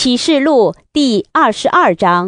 启示录第22章。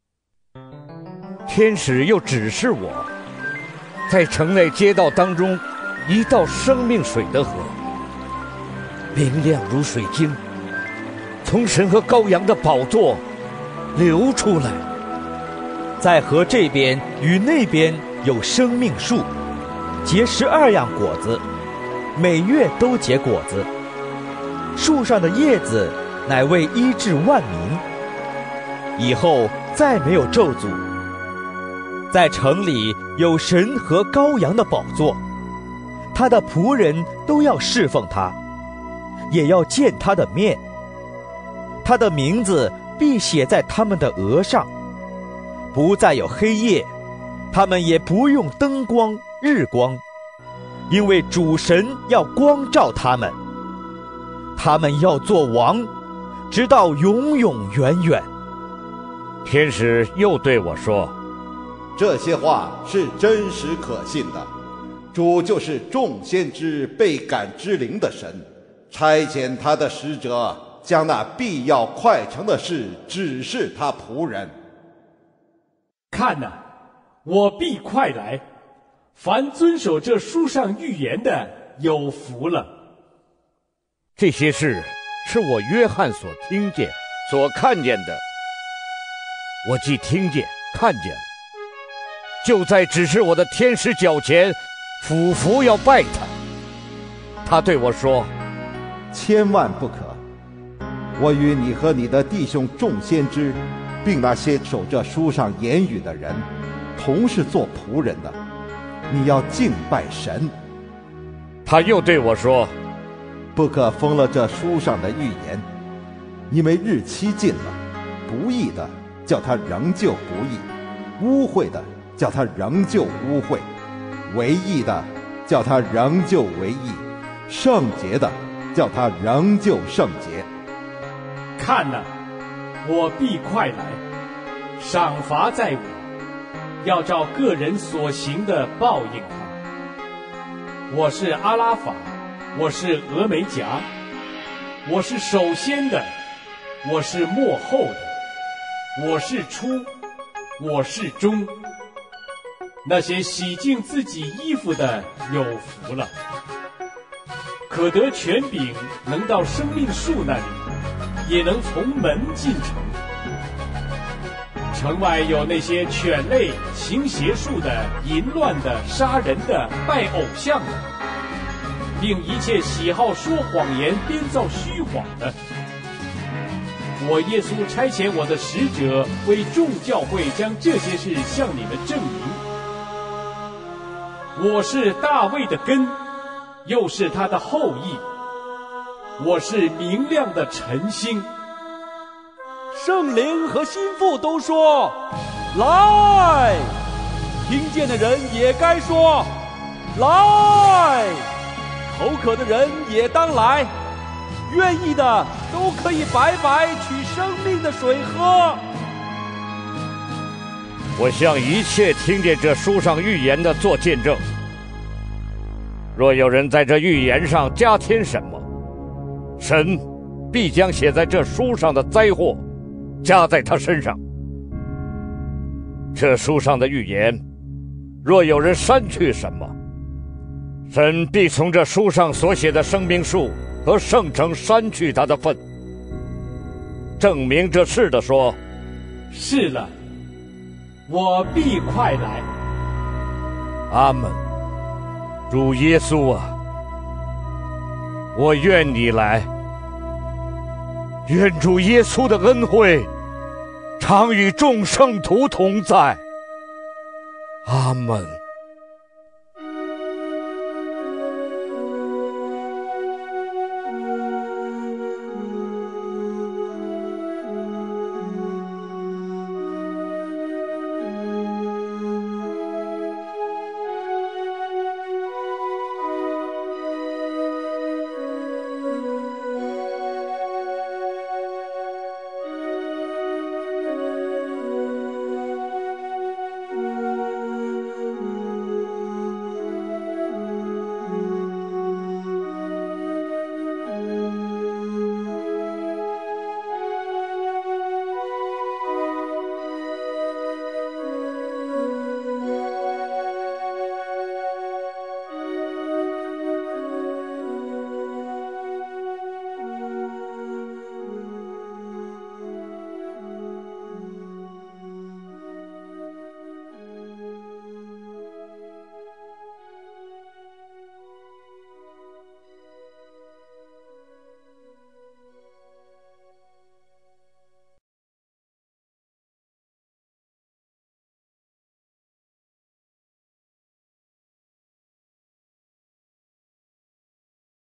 天使又指示我，在城内街道当中，一道生命水的河，明亮如水晶，从神和羔羊的宝座流出来。 在河这边与那边有生命树，结12样果子，每月都结果子。树上的叶子乃为医治万民。以后再没有咒诅。在城里有神和羔羊的宝座，他的仆人都要侍奉他，也要见他的面。他的名字必写在他们的额上，不再有黑夜，他们也不用灯光、日光，因为主神要光照他们。他们要做王，直到永永远远。 天使又对我说， 这些话是真实可信的。主就是众先知被感之灵的神，差遣他的使者，将那必要快成的事指示他仆人。 看哪，我必快来，凡遵守这书上预言的，有福了。 这些事是我约翰所听见、所看见的。我既听见、看见了，就在指示我的天使脚前俯伏要拜他。他对我说， 千万不可！我与你和你的弟兄众先知，并那些守这书上言语的人，同是做仆人的，你要敬拜神。 他又对我说， 不可封了这书上的预言，因为日期近了。不义的叫他仍旧不义，污秽的叫他仍旧污秽，为义的叫他仍旧为义，圣洁的叫他仍旧圣洁。 看哪，我必快来，赏罚在我，要照个人所行的报应他。我是阿拉法，我是俄梅戛，我是首先的，我是末后的，我是初，我是终。那些洗净自己衣服的有福了，可得权柄，能到生命树那里，也能从门进城。城外有那些犬类、行邪术的、淫乱的、杀人的、拜偶像的，并一切喜好说谎言、编造虚谎的。我耶稣差遣我的使者，为众教会将这些事向你们证明。我是大卫的根，又是他的后裔。我是明亮的晨星。 圣灵和心腹都说来，听见的人也该说来，口渴的人也当来，愿意的都可以白白取生命的水喝。 我向一切听见这书上预言的做见证。若有人在这预言上加添什么，神必将写在这书上的灾祸加在他身上。这书上的预言，若有人删去什么，神必从这书上所写的生命树和圣城删去他的份。证明这事的说， 是了，我必快来。 阿们。主耶稣啊，我愿你来。愿主耶稣的恩惠常与众圣徒同在。阿们。